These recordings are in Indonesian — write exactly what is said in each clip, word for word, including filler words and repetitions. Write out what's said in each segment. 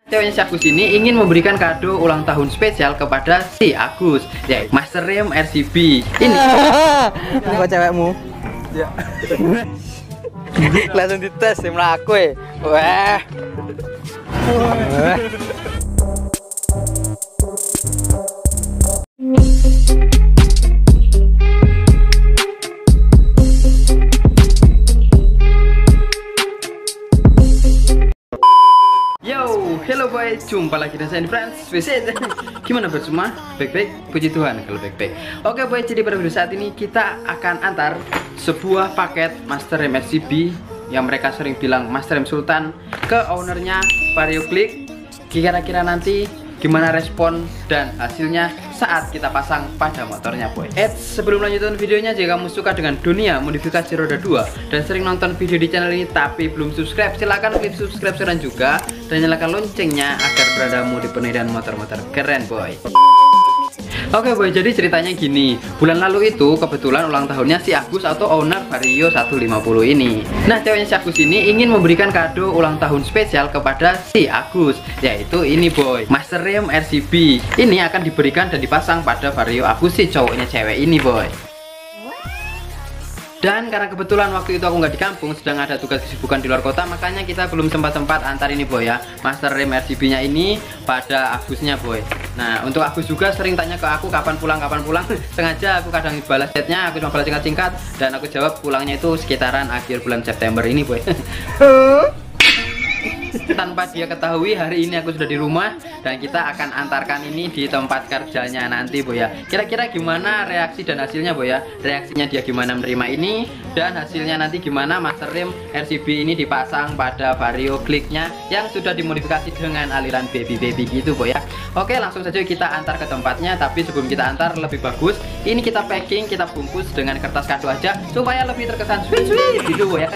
Ceweknya si Agus ini ingin memberikan kado ulang tahun spesial kepada si Agus, yaitu Master Rim R C B. Ini ini kok cewekmu? Ya. Langsung dites tim aku ya. Wah. Wah. Hello boys, jumpa lagi dengan saya di Friends Visit. Gimana bro semua? Baik-baik? Puji Tuhan kalau baik-baik. Oke boys, jadi pada video saat ini kita akan antar sebuah paket Master Rim R C B yang mereka sering bilang Master Rim Sultan ke ownernya Vario Click. Kira-kira nanti gimana respon dan hasilnya saat kita pasang pada motornya boy. Eits, sebelum lanjutin videonya, jika kamu suka dengan dunia modifikasi roda dua dan sering nonton video di channel ini tapi belum subscribe, silahkan klik subscribe sekarang juga dan nyalakan loncengnya agar beradamu dipenuhi dengan motor-motor keren boy. Oke boy, jadi ceritanya gini. Bulan lalu itu kebetulan ulang tahunnya si Agus atau owner Vario seratus lima puluh ini. Nah, ceweknya si Agus ini ingin memberikan kado ulang tahun spesial kepada si Agus, yaitu ini boy, Master Rim R C B. Ini akan diberikan dan dipasang pada Vario Agus si cowoknya cewek ini boy. Dan karena kebetulan waktu itu aku nggak di kampung, sedang ada tugas kesibukan di luar kota, makanya kita belum sempat-sempat antar ini boy ya, Master Rim R C B nya ini pada Agusnya boy. Nah, untuk Agus juga sering tanya ke aku kapan pulang, kapan pulang. Sengaja aku kadang balas chatnya, aku cuma balas singkat-singkat, dan aku jawab pulangnya itu sekitaran akhir bulan September ini boy. Tanpa dia ketahui, hari ini aku sudah di rumah dan kita akan antarkan ini di tempat kerjanya nanti boy ya. Kira-kira gimana reaksi dan hasilnya boy ya, reaksinya dia gimana menerima ini dan hasilnya nanti gimana Master Rim R C B ini dipasang pada Vario Click-nya yang sudah dimodifikasi dengan aliran baby-baby gitu boy ya. Oke, langsung saja kita antar ke tempatnya, tapi sebelum kita antar lebih bagus ini kita packing, kita bungkus dengan kertas kado aja supaya lebih terkesan sweet-sweet gitu boy ya.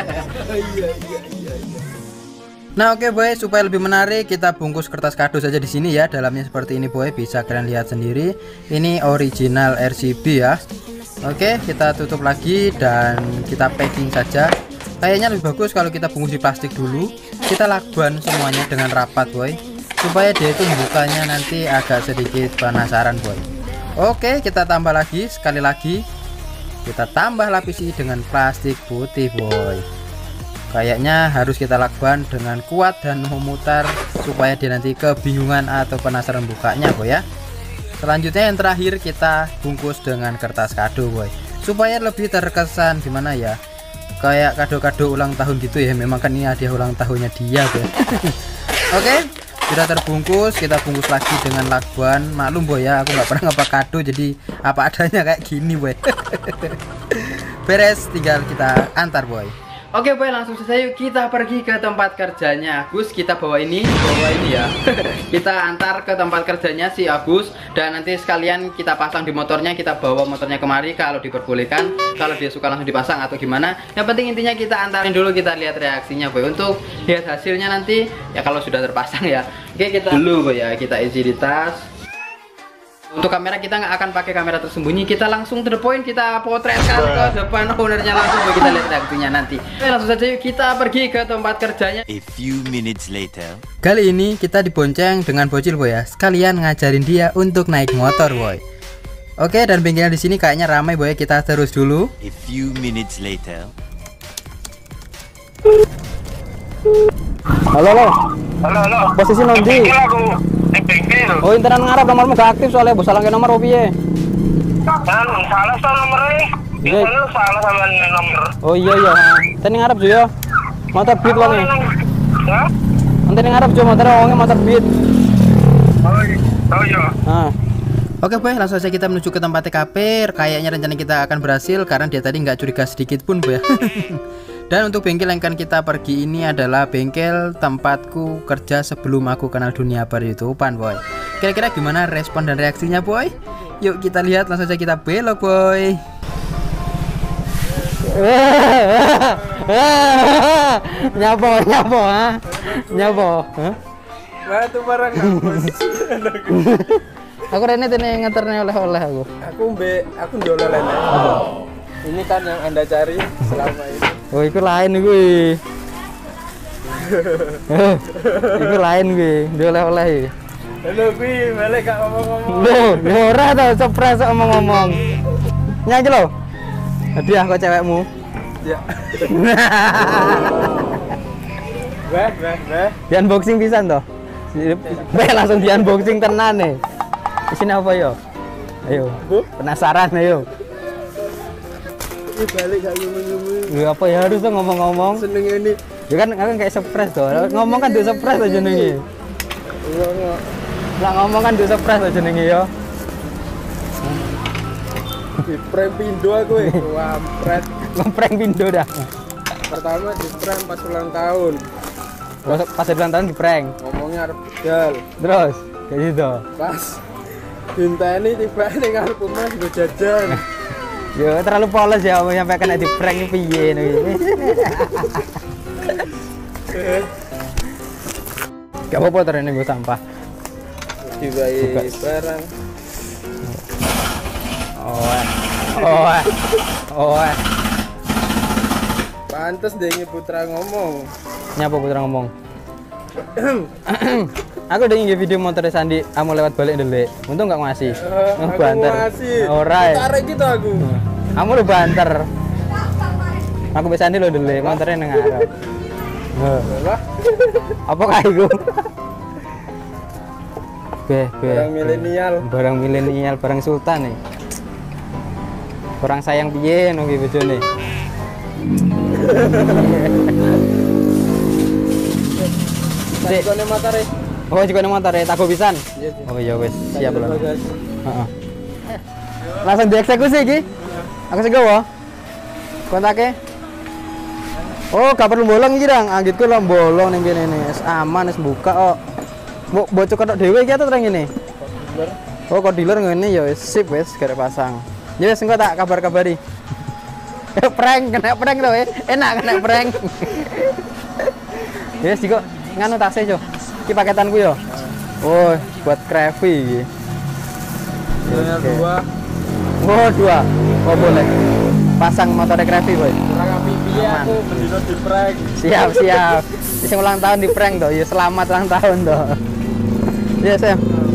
Nah oke okay boy, supaya lebih menarik kita bungkus kertas kado saja di sini ya. Dalamnya seperti ini boy, bisa kalian lihat sendiri. Ini original R C B ya. Oke, okay, kita tutup lagi dan kita packing saja. Kayaknya lebih bagus kalau kita bungkus di plastik dulu. Kita lakban semuanya dengan rapat boy, supaya dia itu bukanya nanti agak sedikit penasaran boy. Oke, okay, kita tambah lagi, sekali lagi kita tambah lapisi dengan plastik putih boy. Kayaknya harus kita lakban dengan kuat dan memutar supaya dia nanti kebingungan atau penasaran bukanya boy ya. Selanjutnya yang terakhir kita bungkus dengan kertas kado boy, supaya lebih terkesan gimana ya, kayak kado-kado ulang tahun gitu ya. Memang kan ini hadiah ulang tahunnya dia boy. Oke, sudah terbungkus, kita bungkus lagi dengan lakban. Maklum boy ya, aku nggak pernah ngapa kado, jadi apa adanya kayak gini boy. Beres, tinggal kita antar boy. Oke boy, langsung saja yuk kita pergi ke tempat kerjanya Agus. Kita bawa ini, bawa ini ya. Kita antar ke tempat kerjanya si Agus dan nanti sekalian kita pasang di motornya. Kita bawa motornya kemari kalau diperbolehkan, kalau dia suka langsung dipasang atau gimana. Yang penting intinya kita antarin dulu, kita lihat reaksinya boy, untuk lihat hasilnya nanti ya kalau sudah terpasang ya. Oke, kita dulu boy ya, kita isi di tas. Untuk kamera kita nggak akan pakai kamera tersembunyi, kita langsung to the point, kita potretkan ke depan ownernya langsung buat kita lihat reaksinya nanti. Oke, langsung saja yuk kita pergi ke tempat kerjanya. A few minutes later. Kali ini kita dibonceng dengan bocil boy ya, sekalian ngajarin dia untuk naik motor boy. Oke, dan bengkelnya di sini kayaknya ramai boy, kita terus dulu. A few minutes later. Halo halo. Halo halo. Posisi nanti. Ning bengkel. Oh, internet ngarep nomormu gak aktif soalnya bos salah ke nomor piye? Kan salah sama nomornya. Iya. Ini salah sama nomor. Oh iya iya. Tadi ngarep jo ya. Motor beat wong e. Ya? Nanti ngarep jo motor wong e motor beat. Oh iya. Oh iya. Nah. Oke boy, langsung saja kita menuju ke tempat T K P. Kayaknya rencana kita akan berhasil karena dia tadi nggak curiga sedikit pun boy. Dan untuk bengkel yang akan kita pergi ini adalah bengkel tempatku kerja sebelum aku kenal dunia per-YouTubean boy. Kira-kira gimana respon dan reaksinya boy? Yuk kita lihat, langsung saja kita belok boy. Nyabo nyabo ha. Nyabo, ha? Batu barang ngapus. Aku rene tene ngeterne oleh-oleh aku. Aku mbek aku ndolen. Ini kan yang Anda cari selama ini. Oh, itu lain iku. Iku lain gue, dia oleh-oleh. Halo kuwi balik gak ngomong-ngomong. Loh, ya ora to, surprise ngomong-ngomong. Nyanyi lho. Hadiah kok cewekmu. Ya. Weh, weh, weh. Di unboxing pisan toh. Weh langsung di unboxing tenan nih. Isine apa yo? Ayo. Penasaran ayo. Ini balik gak ngomong-ngomong. Lu apa ya harus tuh ngomong-ngomong. Seneng ini. Ya kan kan kayak surprise toh. Ngomong kan tuh surprise aja jenenge. Ngomong. Lah ngomong kan tuh surprise aja jenenge yo. Di prank pindo aku eh. Wampret. Ngeprank pindo dah. Pertama di prank pas ulang tahun. Pas ulang tahun di prank. Ngomongnya arep bedal. Terus kayak gitu. Pas dinteni tiba ning ngarep omah nggo jajan. Yo terlalu polos ya mau sampai kena di prank piye ngono iki. Gak apa-apa terus gue sampah. Juga barang. Oh. Oh. Oh. Pantes deh Putra ngomong. Nyapa Putra ngomong? Aku udah nge video motor Sandi, kamu lewat balik dulu. Untung nggak ngasih. Uh, aku banter. ngasih. Alright. Tarik gitu aku. Kamu lu banter. Aku bisa Sandi lo dulu, motornya neng arep. Lah. Apa kayak iku? Beh, beh. Barang milenial. Barang milenial, barang sultan nih. Kurang sayang piye nunggu bojone. Sik. Kone motore. Oh, jikone motore tak pisan. Iya, Oh iya wis, siap lho. Bagasi. Heeh. Langsung dieksekusi iki. Aku sing gawa. Kontake. Oh, gak perlu bolong iki, Dang. Anggitku lho bolong ning kene iki. Wis aman, wis buka kok. Mbok bocok kotok dhewe iki atau terang ngene? Oh, kok dealer ngene ya wis sip wis garek pasang. Ya wis engko tak kabar-kabari. Prank, kena prank lho, eh. Enak kena prank. Ya wis kok nganu tasih, Cuk. Iki paketanku yo. Oh, buat Krevi iki. Ini dua. Oh, dua. Oh, boleh. Pasang motor Krevi, Boy. Kurang api piye aku bendino di prank. Siap, siap. Sing ulang tahun di prank toh. Ya selamat ulang tahun toh. Ya, Sam.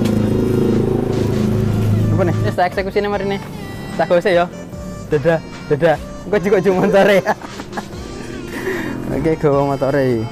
Apa nih? Wis tak eksekusi nih mari nih. Tak gose yo. Dadah, dadah. Engko juga cuma motore. Oke, gawa motore.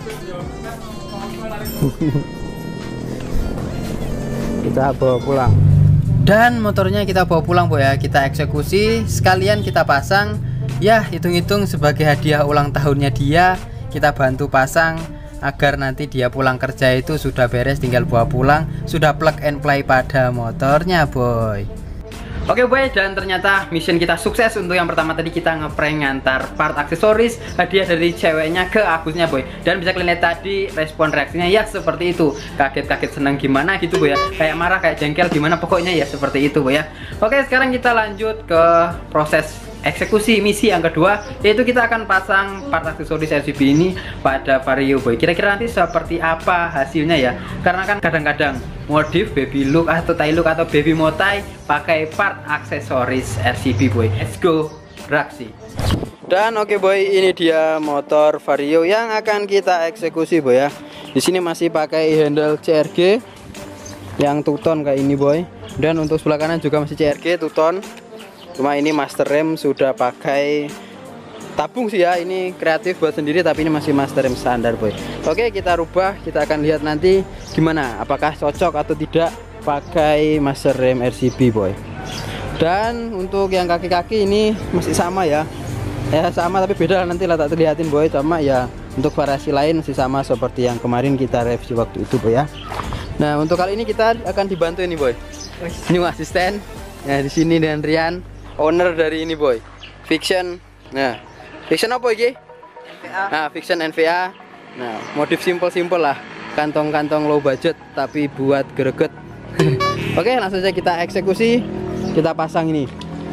Kita bawa pulang. Dan motornya kita bawa pulang, Boy ya. Kita eksekusi, sekalian kita pasang. Ya, hitung-hitung sebagai hadiah ulang tahunnya dia, kita bantu pasang agar nanti dia pulang kerja itu sudah beres, tinggal bawa pulang, sudah plug and play pada motornya, Boy. Oke boy, dan ternyata mission kita sukses. Untuk yang pertama tadi kita ngeprank ngantar part aksesoris hadiah dari ceweknya ke Agusnya, Boy. Dan bisa kalian lihat tadi respon reaksinya ya seperti itu. Kaget-kaget senang gimana gitu, Boy ya. Kayak marah, kayak jengkel gimana, pokoknya ya seperti itu, Boy ya. Oke, sekarang kita lanjut ke proses eksekusi misi yang kedua, yaitu kita akan pasang part aksesoris R C B ini pada Vario, Boy. Kira-kira nanti seperti apa hasilnya ya, karena kan kadang-kadang modif baby look atau Thai look atau baby motai pakai part aksesoris R C B, Boy. Let's go beraksi. Dan oke, Boy, ini dia motor Vario yang akan kita eksekusi, Boy ya. Di sini masih pakai handle C R G yang two-tone kayak ini, Boy. Dan untuk sebelah kanan juga masih C R G two-tone. Cuma ini master rem sudah pakai tabung sih ya, ini kreatif buat sendiri, tapi ini masih master rem standar, Boy. Oke, kita rubah, kita akan lihat nanti gimana, apakah cocok atau tidak pakai master rem R C B, Boy. Dan untuk yang kaki-kaki ini masih sama ya, ya sama tapi beda, nanti lah tak terlihatin, Boy. Sama ya, untuk variasi lain masih sama seperti yang kemarin kita review waktu itu, Boy ya. Nah, untuk kali ini kita akan dibantu ini, Boy. New asisten. Nah, di sini dengan Rian, owner dari ini, Boy. Fiction. Nah, Fiction apa iki? N V A. Nah, Fiction N V A. Nah, modif simpel-simpel lah. Kantong-kantong low budget tapi buat greget. Oke, langsung saja kita eksekusi. Kita pasang ini.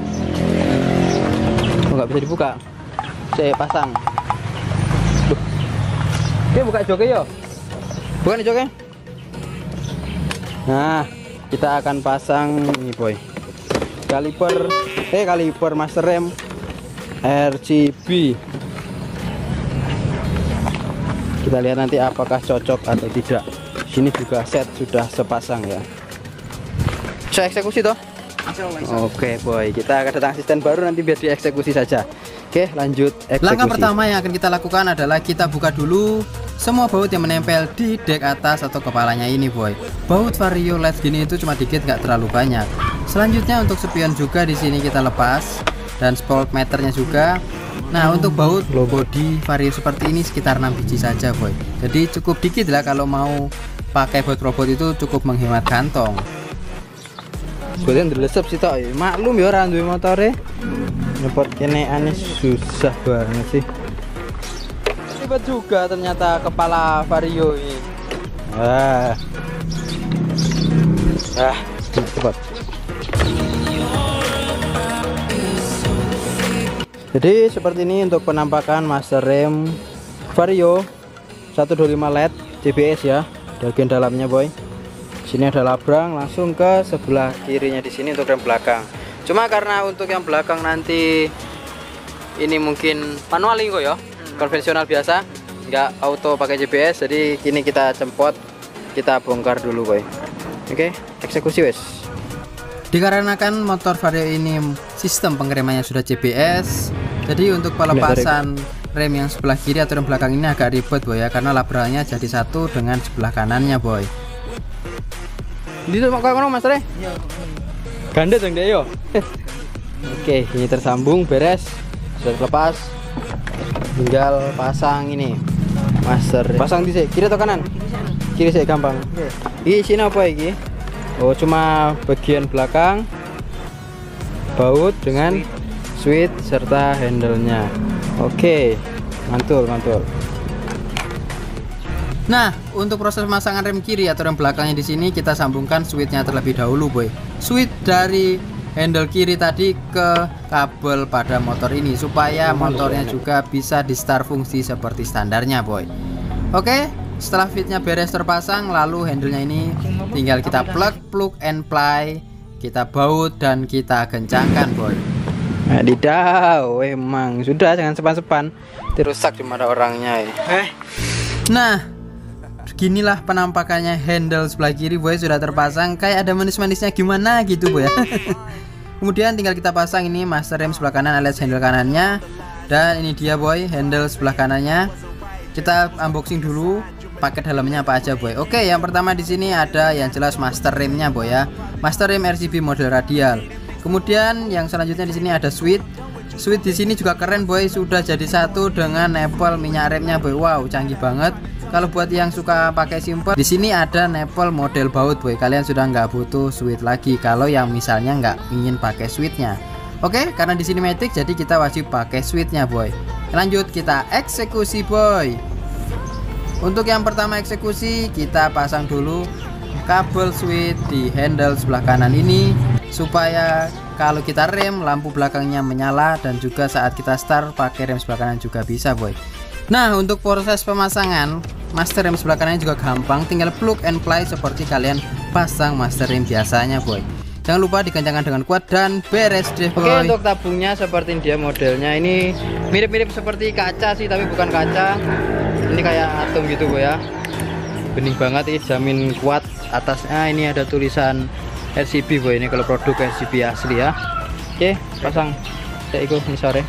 Oh, nggak bisa dibuka. Saya pasang. Duh. Oke, buka joknya yo. Bukan joknya. Nah, kita akan pasang ini, Boy. Kaliper, eh kaliper master rem R C B. Kita lihat nanti apakah cocok atau tidak. Sini juga set sudah sepasang ya. Saya eksekusi toh? Oke boy, kita kedatangan asisten baru, nanti biar dieksekusi saja. Oke, lanjut eksekusi. Langkah pertama yang akan kita lakukan adalah kita buka dulu semua baut yang menempel di dek atas atau kepalanya ini boy. Baut Vario L E D gini itu cuma dikit, nggak terlalu banyak. Selanjutnya untuk spion juga di sini kita lepas, dan spolt meternya juga. Nah untuk baut low body Vario seperti ini sekitar enam biji saja boy. Jadi cukup dikit lah, kalau mau pakai baut robot itu cukup menghemat kantong. Sebenarnya dilesep sih toh, maklum ya orang duwe motore. Nyepot kene aneh susah banget sih. Ribet juga ternyata kepala Vario ini. Wah. Ah, cepat. Jadi seperti ini untuk penampakan master rem Vario seratus dua puluh lima L E D C B S ya. Bagian dalamnya boy. Sini ada labrang, langsung ke sebelah kirinya di sini untuk rem belakang. Cuma karena untuk yang belakang nanti ini mungkin manual kok ya, konvensional biasa, nggak auto pakai G P S. Jadi kini kita cempot, kita bongkar dulu boy. Oke, eksekusi wes. Dikarenakan motor Vario ini sistem pengeremannya sudah G P S, jadi untuk pelepasan rem yang sebelah kiri atau rem belakang ini agak ribet boy ya, karena labrangnya jadi satu dengan sebelah kanannya boy. Di tuh mau ngono Mas Re? Iya. Ganda dong deh yo. Oke, ini tersambung beres. Sudah terlepas. Tinggal pasang ini. Master. Pasang di kiri atau kanan? Kiri sih gampang. Ini sini apa iki? Oh, cuma bagian belakang. Baut dengan switch serta handle-nya. Oke. Mantul, mantul. Nah, untuk proses pemasangan rem kiri atau rem belakangnya di sini kita sambungkan switchnya terlebih dahulu, boy. Switch dari handle kiri tadi ke kabel pada motor ini supaya motornya juga bisa di start fungsi seperti standarnya, boy. Oke, setelah fitnya beres terpasang, lalu handlenya ini tinggal kita plug, plug and play, kita baut dan kita kencangkan, boy. Nah, didaw, emang sudah, jangan sepan-sepan, dirusak cuma ada orangnya ya. Eh. Nah, beginilah penampakannya handle sebelah kiri boy, sudah terpasang, kayak ada manis-manisnya gimana gitu boy ya. Kemudian tinggal kita pasang ini master rem sebelah kanan alias handle kanannya, dan ini dia boy handle sebelah kanannya. Kita unboxing dulu paket dalamnya apa aja boy. Oke, yang pertama di sini ada yang jelas master remnya boy ya, master rem R C B model radial. Kemudian yang selanjutnya di sini ada switch. Switch di sini juga keren boy, sudah jadi satu dengan nepel minyak remnya boy. Wow, canggih banget. Kalau buat yang suka pakai simple, di sini ada nepel model baut boy. Kalian sudah nggak butuh switch lagi kalau yang misalnya nggak ingin pakai switchnya. Oke, karena di sini matic jadi kita wajib pakai switchnya boy. Lanjut kita eksekusi boy. Untuk yang pertama eksekusi, kita pasang dulu kabel switch di handle sebelah kanan ini supaya kalau kita rem lampu belakangnya menyala, dan juga saat kita start pakai rem sebelah kanan juga bisa boy. Nah, untuk proses pemasangan master rem sebelah kanannya juga gampang, tinggal plug and play seperti kalian pasang master rem biasanya boy. Jangan lupa dikencangkan dengan kuat dan beres deh boy. Oke, untuk tabungnya seperti dia modelnya, ini mirip-mirip seperti kaca sih, tapi bukan kaca. Ini kayak atom gitu boy ya. Bening banget, ini jamin kuat. Atasnya ini ada tulisan R C B boy, ini kalau produk R C B asli ya. Oke, pasang. Saya ikut ini sore.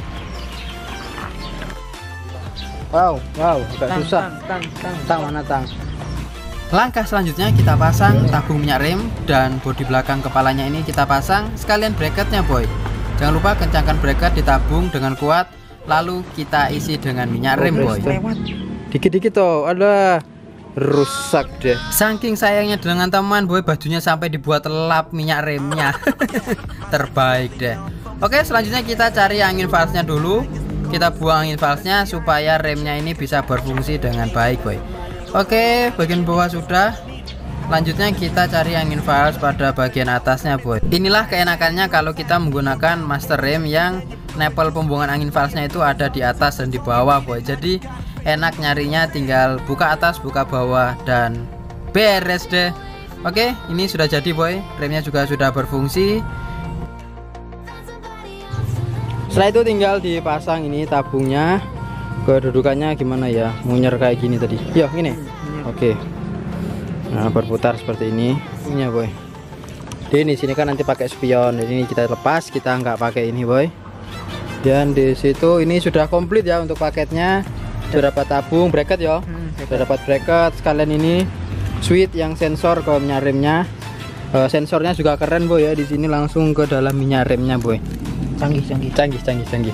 Wow, wow, agak tang, susah. Tang, tang, tang, tang, mana tang? Langkah selanjutnya kita pasang tabung minyak rem dan bodi belakang kepalanya ini kita pasang sekalian bracketnya boy. Jangan lupa kencangkan bracket di tabung dengan kuat, lalu kita isi dengan minyak rem boy. Dikit-dikit toh, ada rusak deh. Saking sayangnya dengan teman boy, bajunya sampai dibuat lap minyak remnya. Terbaik deh. Oke, selanjutnya kita cari angin valve-nya dulu. Kita buang angin valve-nya supaya remnya ini bisa berfungsi dengan baik boy. Oke, bagian bawah sudah. Lanjutnya kita cari angin valve pada bagian atasnya boy. Inilah keenakannya kalau kita menggunakan master rem yang nepel pembuangan angin valve-nya itu ada di atas dan di bawah boy. Jadi enak nyarinya, tinggal buka atas buka bawah dan beres deh. Oke, ini sudah jadi boy, remnya juga sudah berfungsi. Setelah itu tinggal dipasang ini tabungnya. kedudukannya gimana ya, munyer kayak gini tadi ya, gini. Oke, nah berputar seperti ini ini ya boy. Jadi di sini kan nanti pakai spion, jadi ini kita lepas, kita nggak pakai ini boy. Dan di situ ini sudah komplit ya untuk paketnya, sudah dapat tabung bracket ya, sudah dapat bracket, sekalian ini switch yang sensor ke minyak remnya. Uh, sensornya juga keren boy ya, di sini langsung ke dalam minyak remnya boy. Canggih, canggih. Canggih, canggih, canggih.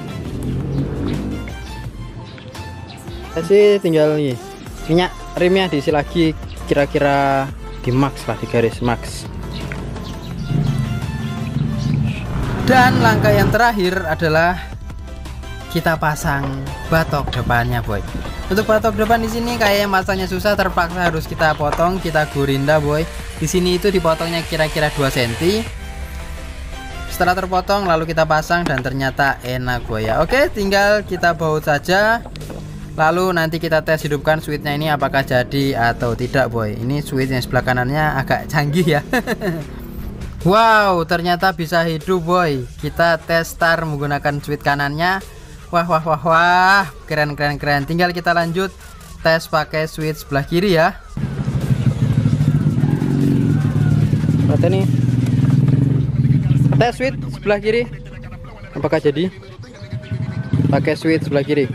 Kasih tinggal nih minyak remnya diisi lagi, kira-kira di max lah, di garis max. Dan langkah yang terakhir adalah kita pasang batok depannya boy. Untuk batok depan di sini kayak masanya susah, terpaksa harus kita potong, kita gurinda boy. Di sini itu dipotongnya kira-kira dua sentimeter. Setelah terpotong lalu kita pasang dan ternyata enak boy ya. Oke, tinggal kita baut saja. Lalu nanti kita tes hidupkan switchnya ini apakah jadi atau tidak boy. Ini switch yang sebelah kanannya agak canggih ya. Wow, ternyata bisa hidup boy. Kita tes start menggunakan switch kanannya. Wah wah wah wah, keren keren keren. Tinggal kita lanjut tes pakai switch sebelah kiri ya. Lihat nih, tes switch sebelah kiri apakah jadi? Pakai switch sebelah kiri.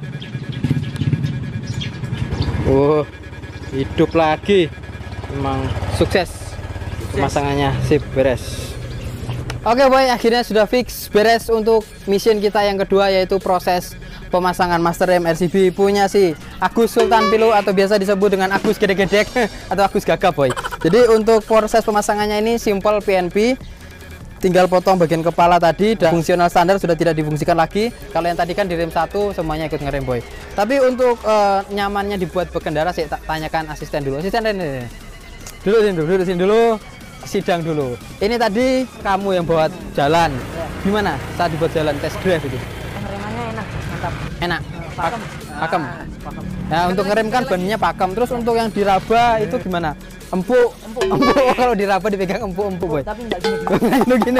Oh, hidup lagi. Memang sukses pemasangannya, sip, beres. Oke boy, akhirnya sudah fix, beres untuk mission kita yang kedua, yaitu proses pemasangan master rem R C B punya si Agus Sultan Pilu atau biasa disebut dengan Agus Gedek-Gedek atau Agus Gagap boy. Jadi untuk proses pemasangannya ini simple P N P. Tinggal potong bagian kepala tadi dan fungsional standar sudah tidak difungsikan lagi. Kalau yang tadi kan di rem satu semuanya ikut ngerem boy. Tapi untuk uh, nyamannya dibuat berkendara, saya tak tanyakan asisten dulu. Asisten ini dulu sini dulu, dulu sini dulu, sidang dulu. Ini tadi kamu yang buat jalan. Gimana saat dibuat jalan tes drive itu? Pengeremannya enak, mantap. Enak. Pakem. Pakem. Pakem. Nah, untuk ngerem kan bannya pakem. Terus untuk yang diraba itu gimana? Empuk, empuk, empuk. Kalau diraba dipegang empuk-empuk boy. Tapi enggak gini-gini. Gini.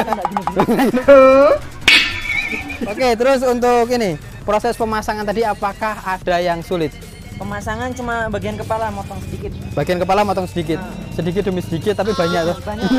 Oke, terus untuk ini proses pemasangan tadi apakah ada yang sulit? Pemasangan cuma bagian kepala motong sedikit. Bagian kepala motong sedikit, sedikit demi sedikit tapi banyak tuh. Banyak.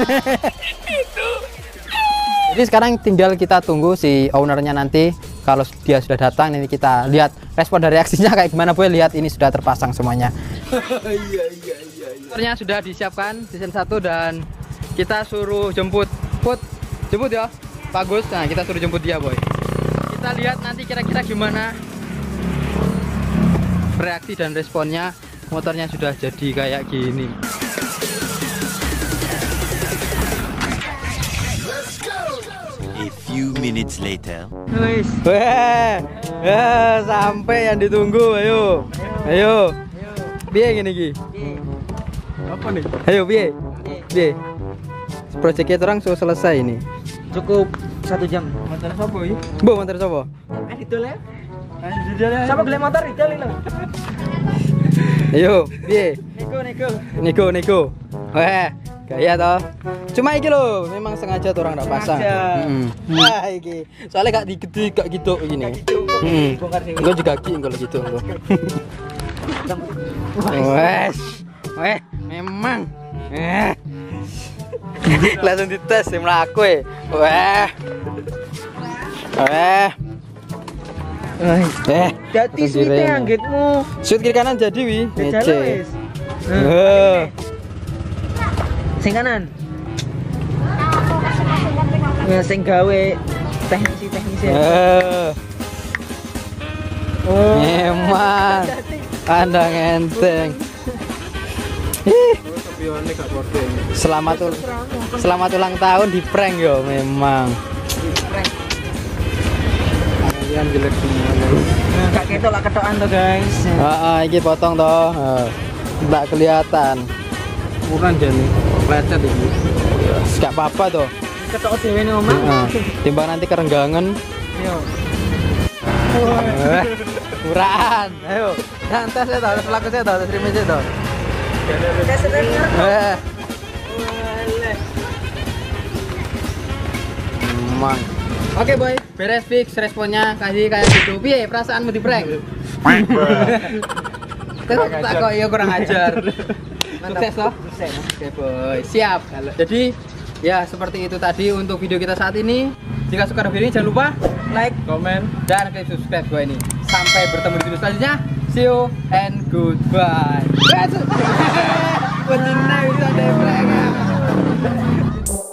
Jadi sekarang tinggal kita tunggu si ownernya nanti. Kalau dia sudah datang nanti kita lihat respon dari reaksinya kayak gimana boy. Lihat ini sudah terpasang semuanya. Iya iya iya. Motornya sudah disiapkan desain satu dan kita suruh jemput. Put, jemput ya, bagus. Nah kita suruh jemput dia boy. Kita lihat nanti kira-kira gimana reaksi dan responnya. Motornya sudah jadi kayak gini. A few minutes later. Guys. Weh, ya, sampai yang ditunggu. Ayo, ayo. Biar gini Ki. Apa nih? Ayo biar, biar. Proyeknya orang sudah selesai ini. Cukup satu jam. Motor sopo ini? Bu, motor sopo? Eh didol ya? Siapa beli motor didol ini? Ayo, biar. Nego, nego. Nego, nego. Weh, gaya toh. Cuma iki lho, memang sengaja tuh orang nggak pasang. Heeh. Wah, iki. Soalnya gak digede gak gitu gini. Heeh. Enggak juga gigi kalau gitu enggak. Wes. Weh, memang. Eh. Langsung dites ya mlaku e. Weh. Weh. Eh, Dadi suite anggitmu. shoot kiri kanan jadi wi. Ngece. Ngece. Eh. Sing kanan. Ya sing gawe teknisi-teknisi. Eh. Oh. Memang. Anda ngenteng. Selamat ul selamat ulang tahun di prank yo memang. Kalian jelek semua. Gak ketok lah ketokan tuh guys. Heeh, iki potong toh. Enggak kelihatan. Bukan jadi lecet iki. Enggak apa-apa toh. Ketok dhewe ne omah. Heeh. Timbang nanti kerenggangan. Yo. Eh, murahan. Ayo. Santai saya tahu, pelaku saya tahu, terima saya tahu. Tes remnya. Eh. Emang. Oke boy, beres fix responnya kasih kayak gitu. Piye perasaanmu di prank? Terus tak kok ya kurang ajar. Sukses toh? Sukses. Oke, boy. Siap. Jadi ya seperti itu tadi untuk video kita saat ini. Jika suka video ini jangan lupa like, komen, dan klik subscribe gue ini. Sampai bertemu di video selanjutnya. See you and goodbye.